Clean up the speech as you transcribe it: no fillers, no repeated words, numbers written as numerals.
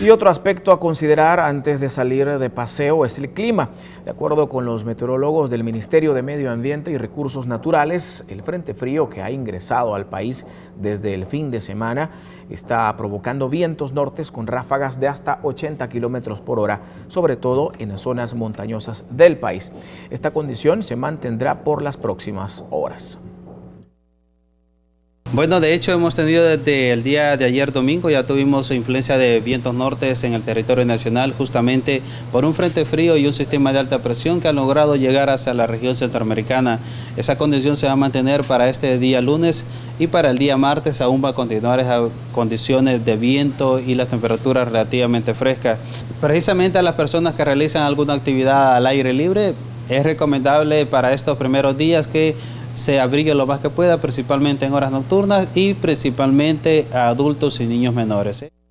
Y otro aspecto a considerar antes de salir de paseo es el clima. De acuerdo con los meteorólogos del Ministerio de Medio Ambiente y Recursos Naturales, el frente frío que ha ingresado al país desde el fin de semana está provocando vientos nortes con ráfagas de hasta 80 kilómetros por hora, sobre todo en las zonas montañosas del país. Esta condición se mantendrá por las próximas horas. Bueno, de hecho hemos tenido desde el día de ayer domingo, ya tuvimos influencia de vientos nortes en el territorio nacional, justamente por un frente frío y un sistema de alta presión que han logrado llegar hacia la región centroamericana. Esa condición se va a mantener para este día lunes y para el día martes aún va a continuar esas condiciones de viento y las temperaturas relativamente frescas. Precisamente a las personas que realizan alguna actividad al aire libre, es recomendable para estos primeros días que se abrigue lo más que pueda, principalmente en horas nocturnas y principalmente a adultos y niños menores.